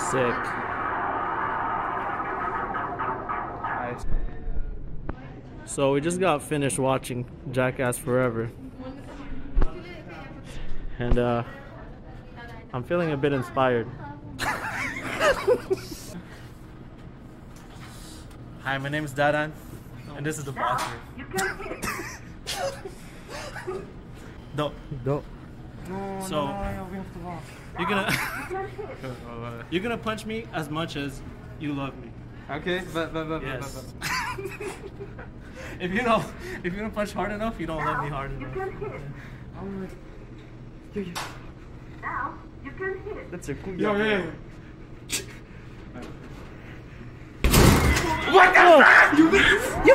Sick. Nice. So we just got finished watching Jackass Forever. And I'm feeling a bit inspired. Hi, my name is Dadan, and this is the boxer. Don't. So you're gonna you're gonna punch me as much as you love me. Okay, but Yes. If you're gonna punch hard enough, you don't love me hard enough. Now you can hit. That's a cool. Yeah. What the fuck? You missed! You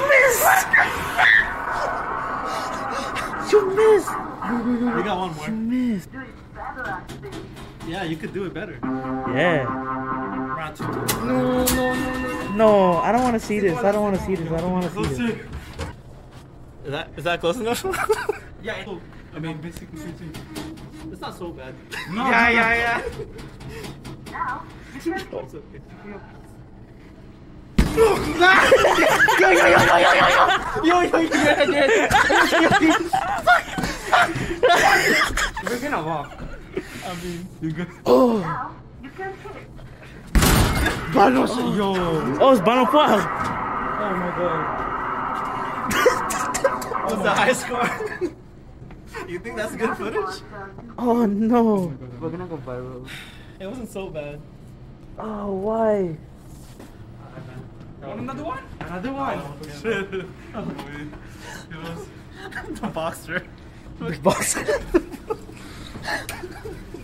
missed! We got one more. You missed. Do it better after this. Yeah, you could do it better. Yeah. Round 2. No, I don't want to see this. I don't want to see this. I don't want to see this. Is that close enough? Yeah. I mean, basically, it's not so bad. No. Yeah. Now you can hit. It's okay. We're gonna walk. I mean, you good? Oh, Now you can hit. Banos. Yo. Oh, it's Bano Fual. Oh my god. What's the high score? You think that's good footage? Oh no. We're gonna go viral. It wasn't so bad. Oh, why? Want another one? Another one. Oh, shit. It was the boxer. The box.